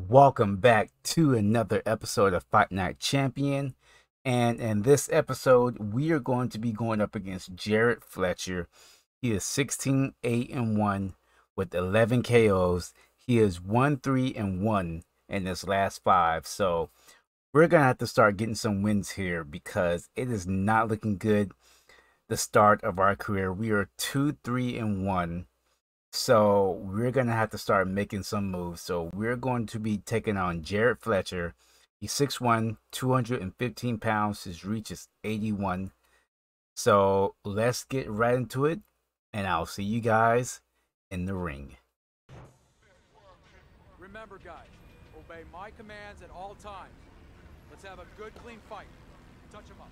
Welcome back to another episode of Fight Night Champion. And in this episode, we are going to be going up against Jared Fletcher. He is 16-8-1 with 11 KOs. He is 1-3-1 in his last 5. So we're going to have to start getting some wins here because it is not looking good the start of our career. We are 2-3-1. So we're going to have to start making some moves. So we're going to be taking on Jared Fletcher. He's 6'1", 215 pounds. His reach is 81. So let's get right into it. And I'll see you guys in the ring. Remember, guys, obey my commands at all times. Let's have a good, clean fight. Touch him up.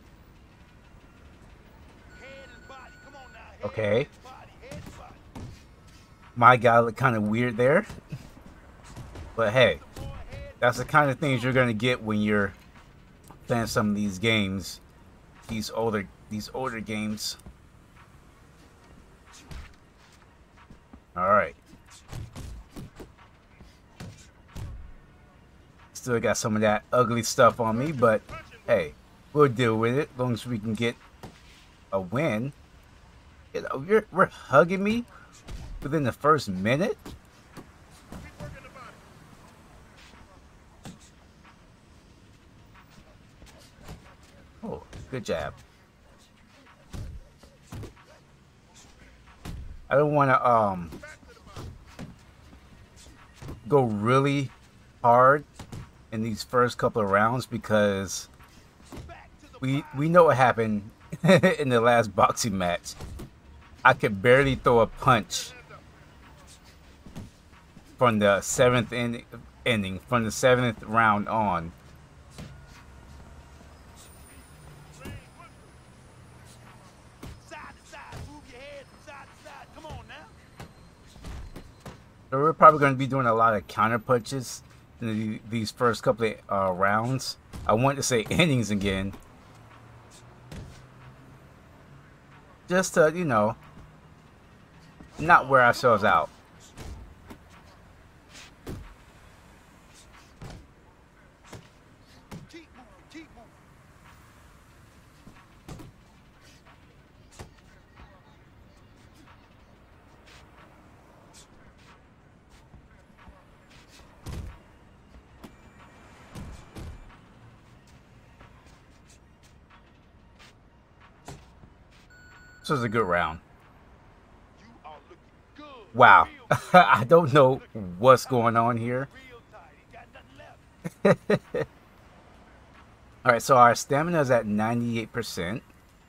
Head and body. Come on now. Head Okay. and body. Head and body. My guy looked kind of weird there. But hey, that's the kind of things you're going to get when you're playing some of these games. These older games. Alright. Still got some of that ugly stuff on me, but hey, we'll deal with it as long as we can get a win. You know, we're hugging me within the first minute. Keep working the body. Oh, good jab. I don't want to go really hard in these first couple of rounds because we know what happened in the last boxing match. I could barely throw a punch from the seventh inning, from the 7th round on. Side to side. Move your head from side to side. Come on now. So we're probably going to be doing a lot of counter punches in these first couple of rounds. I want to say innings again. Just to, you know, not wear ourselves out. Keep moving. Keep moving. This was a good round. You are looking good. Wow. Real good. I don't know what's going on here. Real tight. He got nothing left. Alright, so our stamina is at 98%.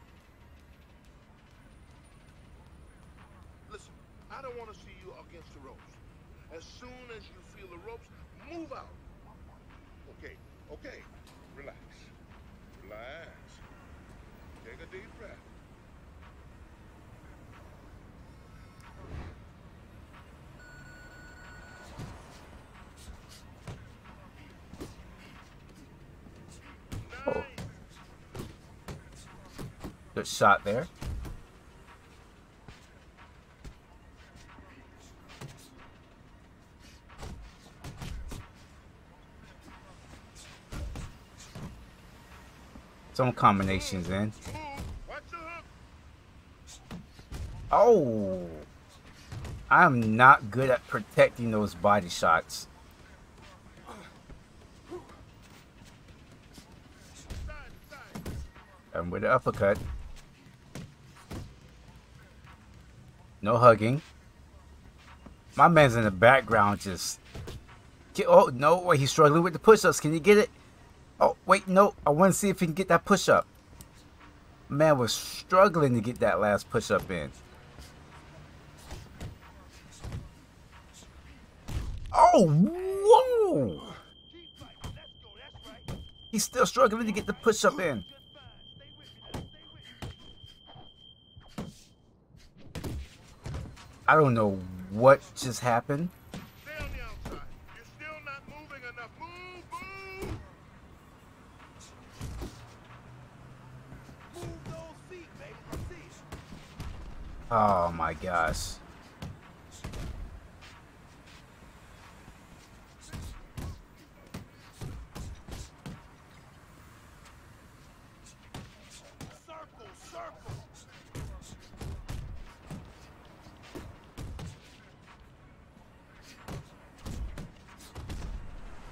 Listen, I don't want to see you against the ropes. As soon as you feel the ropes, move out. Okay. Okay. Relax. Relax. Take a deep breath. Oh, good shot there. Some combinations in. Watch your hook. Oh, I'm not good at protecting those body shots. Side to side. And with the uppercut. No hugging. My man's in the background just... Oh, no, wait, he's struggling with the push-ups. Can you get it? Oh, wait, no. I want to see if he can get that push-up. Man was struggling to get that last push-up in. Oh, whoa! Keep fighting. Let's go. That's right. He's still struggling to get the push-up in. Just fine. Stay with me. Now. Stay with me. I don't know what just happened. Stay on the outside. You're still not moving enough. Move, move. Move those feet, baby. Let's see it. Oh my gosh.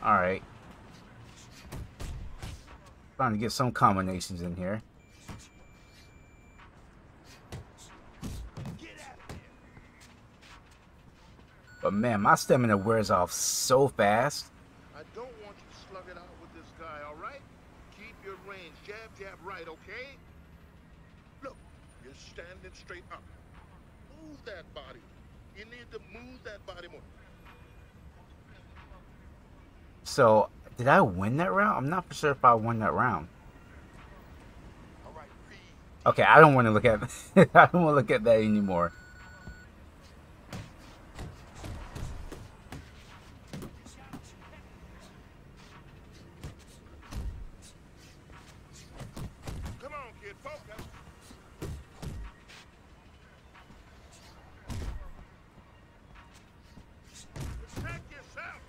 Alright. Trying to get some combinations in here. But man, my stamina wears off so fast. I don't want you to slug it out with this guy, all right? Keep your range. Jab, jab, right, okay? Look, you're standing straight up. Move that body. You need to move that body more. So, did I win that round? I'm not sure if I won that round. All right, breathe. Okay, I don't want to look at I don't want to look at that anymore. Come on, kid, focus. Protect yourself.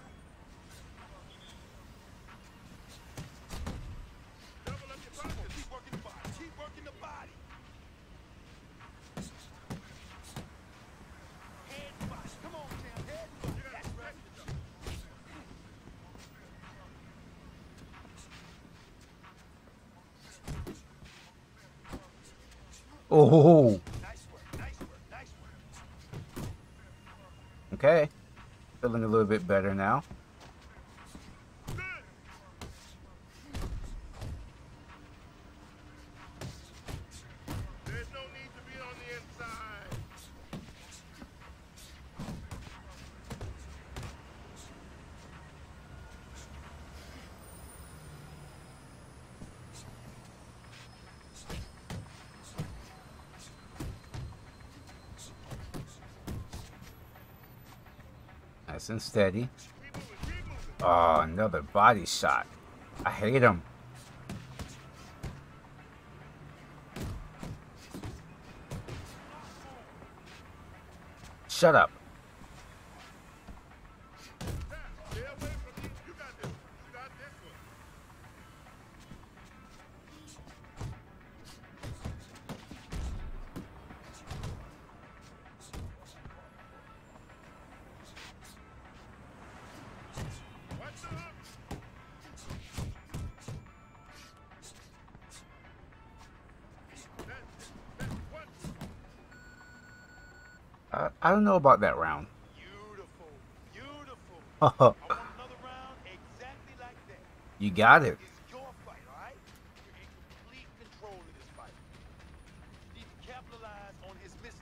Double up your pocket. Keep working the body. Keep working the body. Head and body. Come on, champ. Head and body. That's right. Oh, Nice work. Nice work. Nice work. okay. Feeling a little bit better now. Good. There's no need to be on the inside. Nice and steady. Keep moving. Keep moving. Oh, another body shot. I hate him. Shut up. Stay away from me. You got this. You got this one. Watch the hook. That's one. I don't know about that round. Beautiful. Beautiful. I want another round exactly like that. You got it. It's your fight, all right? You're in complete control of this fight. You need to capitalize on his missing.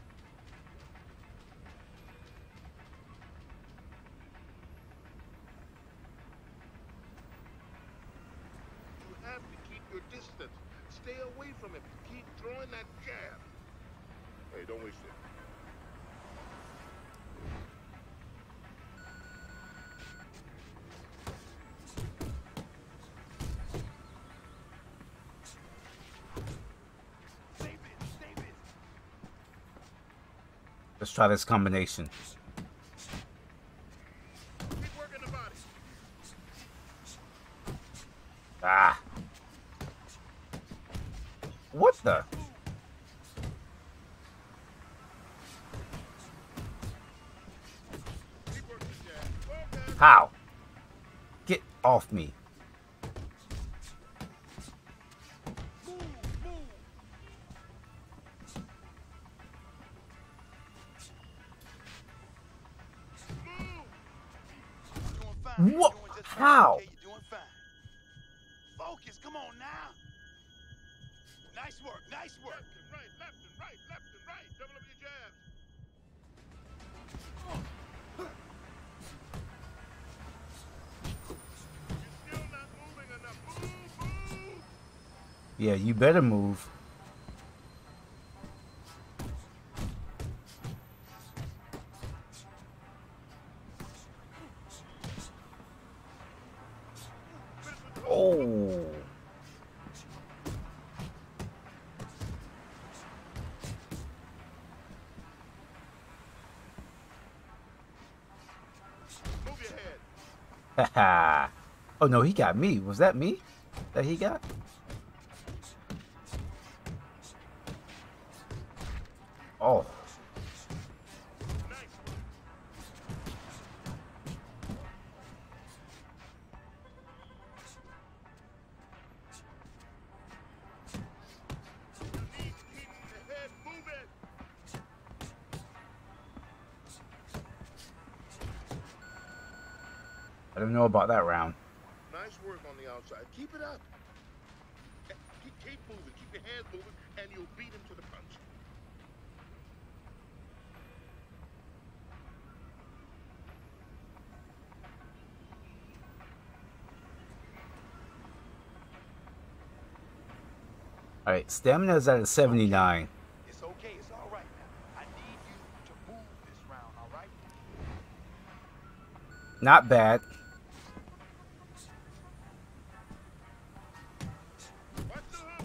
You have to keep your distance. Stay away from him. Keep throwing that jab. Hey, don't waste it. Save it. Save it. Let's try this combination. Keep working the body. Ah. What the? Keep working the jab. Focus. How? Get off me. Move. Move. Move. You're doing fine. What? You're doing just fine. How? Okay, you're doing fine. Focus. Come on now. Nice work. Nice work. Left and right. Left and right. Left and right. Double up your jabs. You're still not moving enough. Move. Move. Yeah, you better move. Oh. Move your head. Haha. Oh no, he got me. Was that me that he got? Oh. Nice. I don't know about that round. Nice work on the outside. Keep it up. Keep moving. Keep your hands moving, and you'll beat him to the punch. All right, stamina's at a 79. It's okay. It's all right now. I need you to move this round, all right? Not bad. Watch the hook.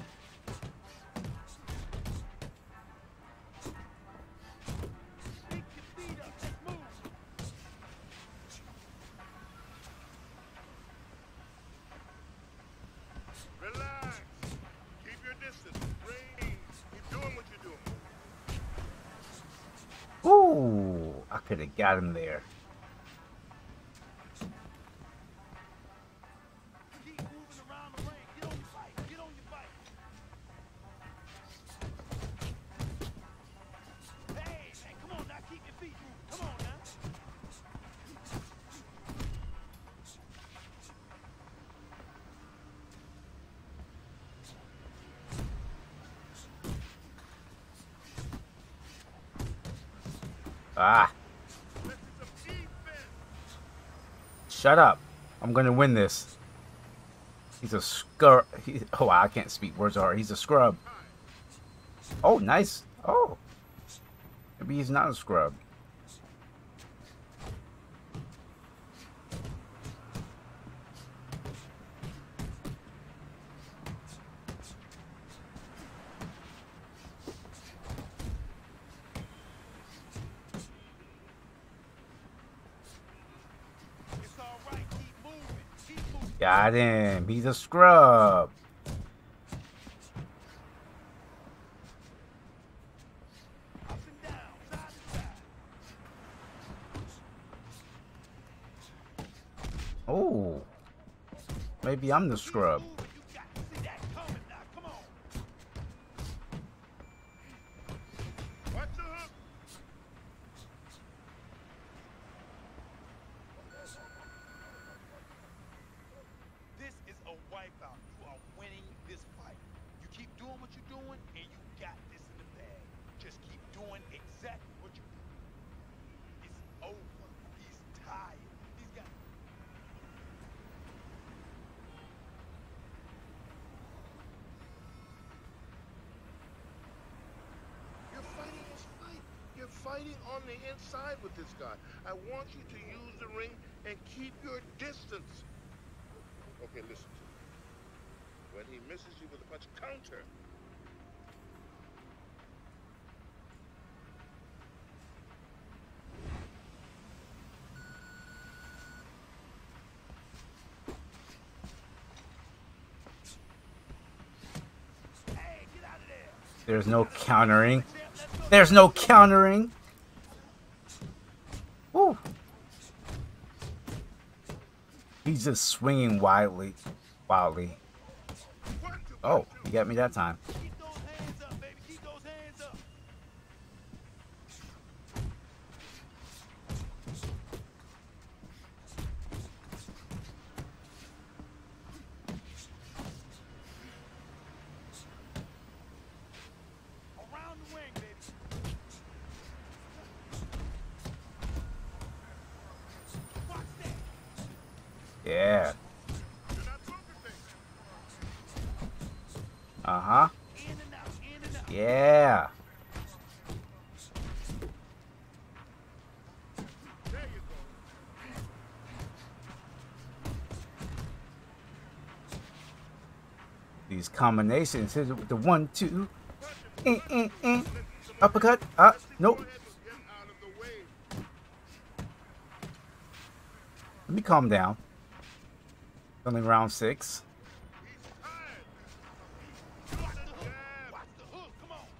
Pick your feet up. Let's move. Relax. Keep your distance. Range. Keep doing what you're doing. Ooh, I could have got him there. Keep moving around the ring. Get on your fight. Get on your fight. Hey, man, come on now. Keep your feet moving. Come on now. Ah, This is some defense. shut up. I'm gonna win this. He's a scrub. Oh, I can't speak words are. He's a scrub. Oh, nice. Oh, maybe he's not a scrub. It's all right. Keep moving. Keep moving. Got him. He's a scrub. Up and down. Side to side. Oh, maybe I'm the scrub. Keep moving. You got to see that coming now. Come on. Watch the hook. This is a wipeout. You are winning this fight. You keep doing what you're doing, and you got this in the bag. Just keep doing exactly what you're doing. It's over. He's tired. He's got. You're fighting his fight. You're fighting on the inside with this guy. I want you to use the ring and keep your distance. Okay, listen to me. When he misses you with a punch, counter. Hey, get out of there. There's no countering. There's no countering. Woo. He's just swinging wildly. Wildly. Oh, he got me that time. Keep those hands up, baby. Keep those hands up. Around the ring, baby. Watch that. Yeah. You're not focusing. Uh-huh. In and out, in and out. Yeah. There you go. These combinations. Here's the 1, 2. Punch him. Uppercut. Nope. Go ahead and get out of the way. Let me calm down. Only round 6. He's tired. Watch the hook. Watch the hook. Come on.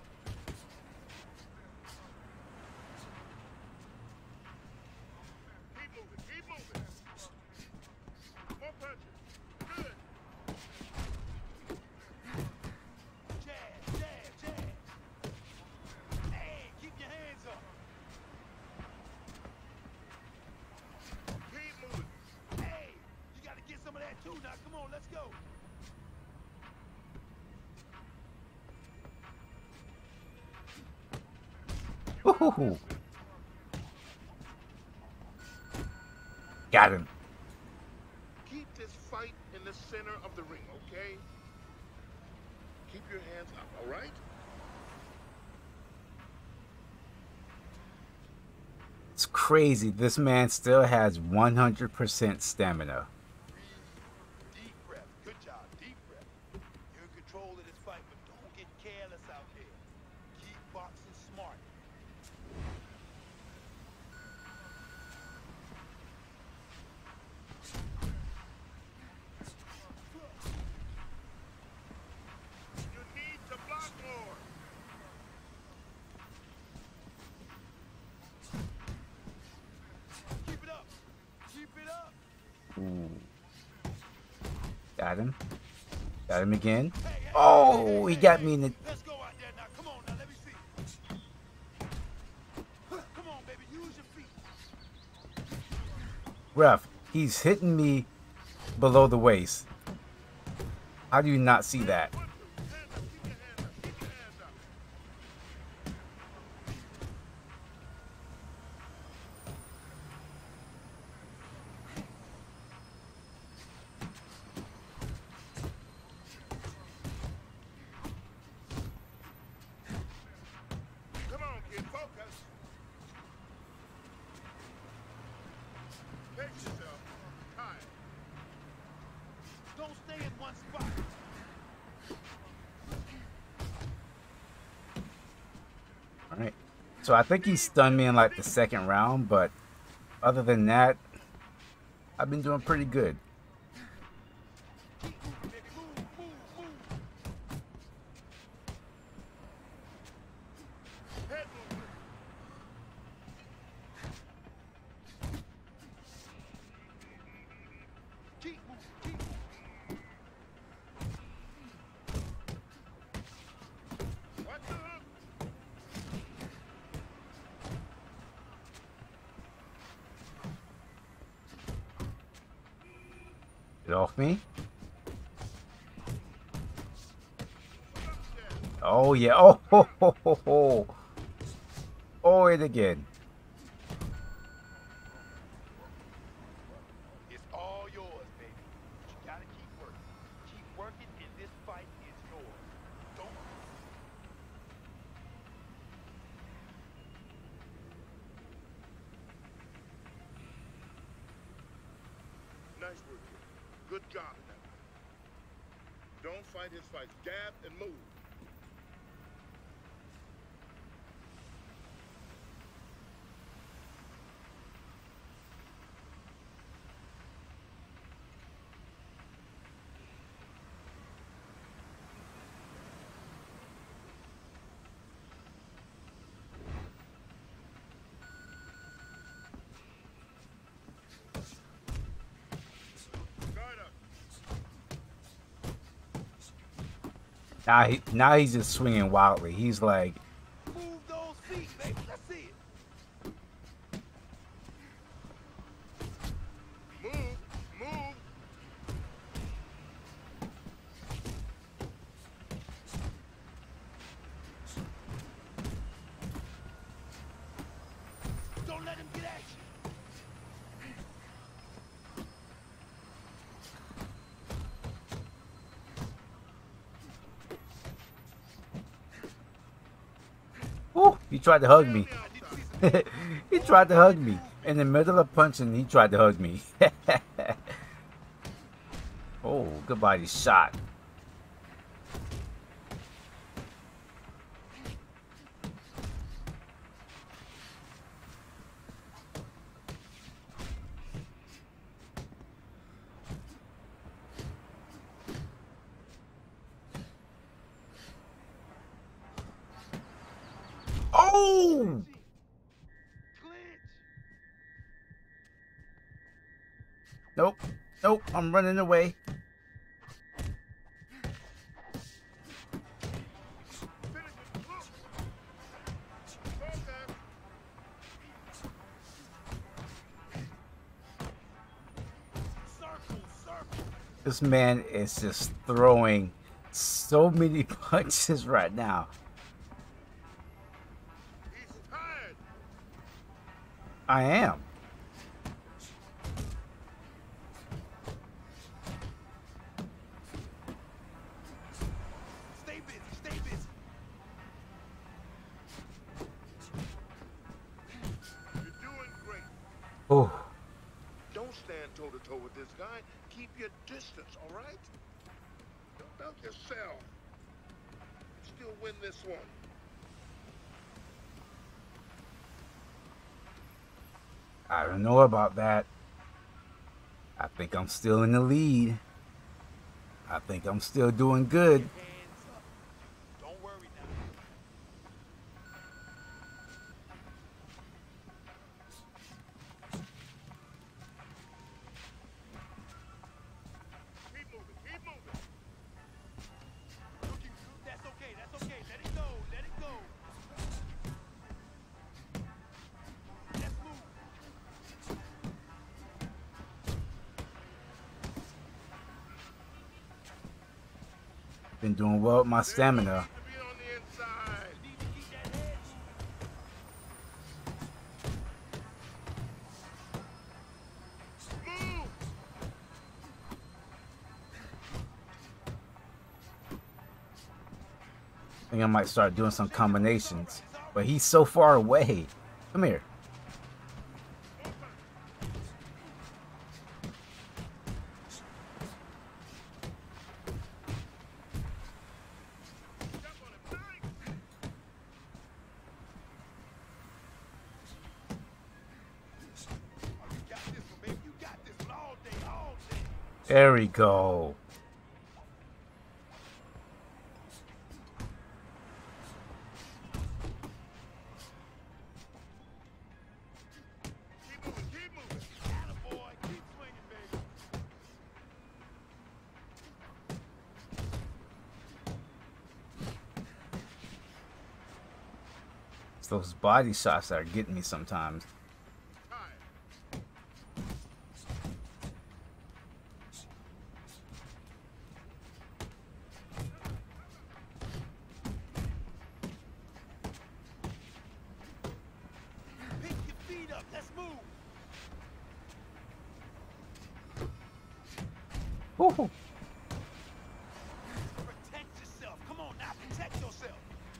Keep moving. Keep moving. More punches. Good. Jab, jab, jab. Hey, keep your hands up. Keep moving. let's go. Woohoo! Got him. Keep this fight in the center of the ring, okay? Keep your hands up, all right? It's crazy. This man still has 100% stamina. Deep breath. Good job. Deep breath. You're in control of this fight, but don't get careless out there. Keep boxing smart. You need to block more. Keep it up. Keep it up. Ooh. Got him. Got him again. Oh, he got me in the... Let's go out there now. Come on now. Let me see. Come on, baby. Use your feet. Ref, he's hitting me below the waist. How do you not see that? Hands up, keep your hands up, keep your hands up. Come on, kid, focus. Pace yourself. Time. Don't stay in one spot. Alright. So I think he stunned me in like the second round, but other than that, I've been doing pretty good. Keep moving, baby. Move. Head movement. Keep moving. Watch the hook. Get off me. Oh yeah. Oh ho ho ho ho. Oh, it again. It's all yours, baby. But you gotta keep working. Keep working, and this fight is yours. Don't. Nice work, kid. Good job in that one. Don't fight his fights. Jab and move. Guard up. Now he's just swinging wildly. He's like, Move those feet, baby. Let's see it. Move. Don't let him get at you. "Ooh!" He tried to hug me. I need to see some. He tried to hug me in the middle of punching. He tried to hug me. Oh, good body shot. Oh! Clinch. Nope. Nope. I'm running away. Finish it. Look. Focus. Circle. This man is just throwing so many punches right now. He's tired. I am. Stay busy, stay busy. You're doing great. Oh, Don't stand toe to toe with this guy. Keep your distance, all right? Don't doubt yourself. You still win this one. I don't know about that. I think I'm still in the lead. I think I'm still doing good. Hands up. Don't worry now. Keep moving, keep moving. Looking good. That's okay, that's okay. Let it go, let it go. Let's move. Been doing well with my There's no stamina. need to be on the inside. You need to keep that head. Move! I think I might start doing some combinations. But he's so far away. Come here. Step on him, nice. Oh, you got this one, baby. You got this one all day, all day. There we go. Keep moving, keep moving. Attaboy. Keep swinging, baby. It's those body shots that are getting me sometimes. Tired. Pick your feet up. Let's move. Woo-hoo. Protect yourself. Come on now, protect yourself.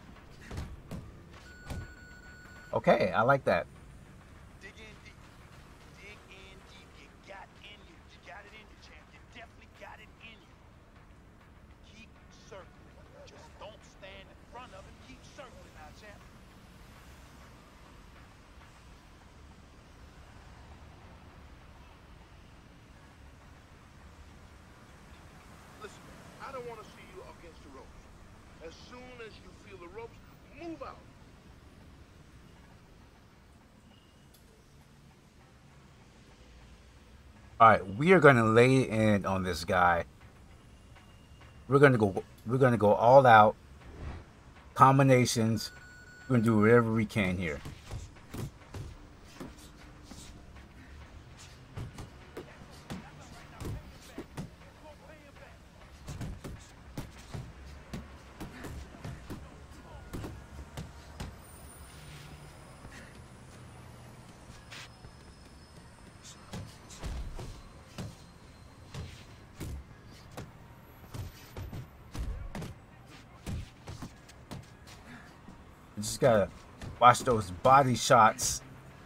Okay, I like that. Dig in deep. Dig in deep. You got in you. You got it in you, champ. You definitely got it in you. Keep circling. Just don't stand in front of it. Keep circling now, champ. Listen, I don't want to see you against the ropes. As soon as you feel the ropes, move out. All right, we are gonna lay in on this guy. We're gonna go all out. Combinations. We're gonna do whatever we can here. You just gotta watch those body shots.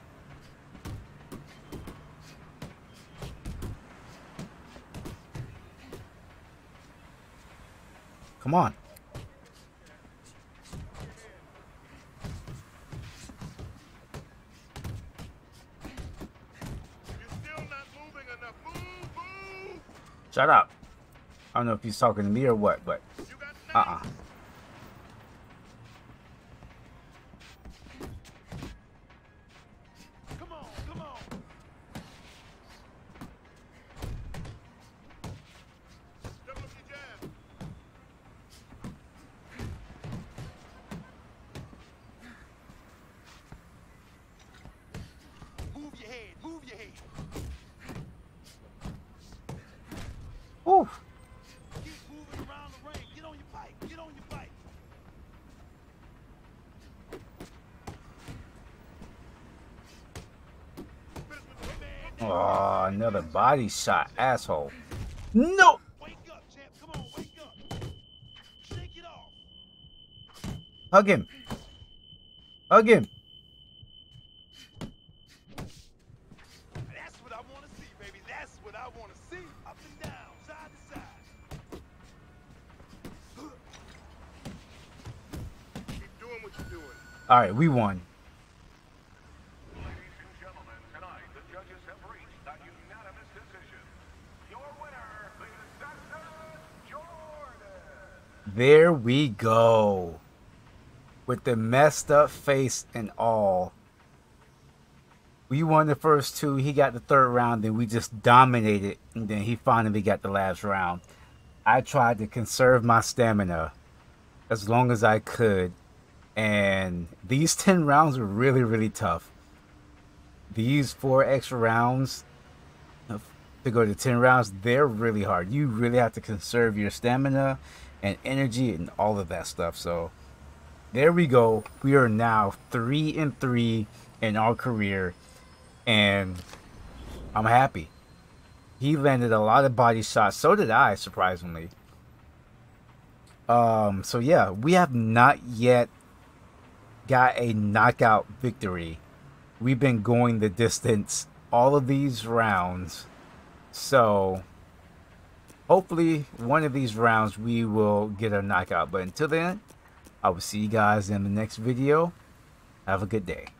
Come on. You're still not moving enough. Move! Shut up. I don't know if he's talking to me or what, but You got knives. Come on, come on. Double up your jab. Move your head, move your head. Whew. Keep moving around the ring. Get on your bike. Get on your bike. Oh, another body shot, asshole. No! Wake up, champ. Come on, wake up. Shake it off. Hug him. Hug him. That's what I want to see, baby. That's what I want to see. Up and down, side to side. Keep doing what you're doing. All right, we won. Ladies and gentlemen, tonight the judges have reached a unanimous decision. Your winner, the Assassin Jordan. There we go. With the messed up face and all. We won the first two. He got the third round. Then we just dominated. And then he finally got the last round. I tried to conserve my stamina as long as I could. And these 10 rounds were really, really tough. These 4 extra rounds to go to 10 rounds, they're really hard. You really have to conserve your stamina and energy and all of that stuff. So there we go. We are now 3-3 in our career, and I'm happy. He landed a lot of body shots. So did I, surprisingly. So yeah, we have not yet got a knockout victory. We've been going the distance all of these rounds. So hopefully one of these rounds we will get a knockout. But until then, I will see you guys in the next video. Have a good day.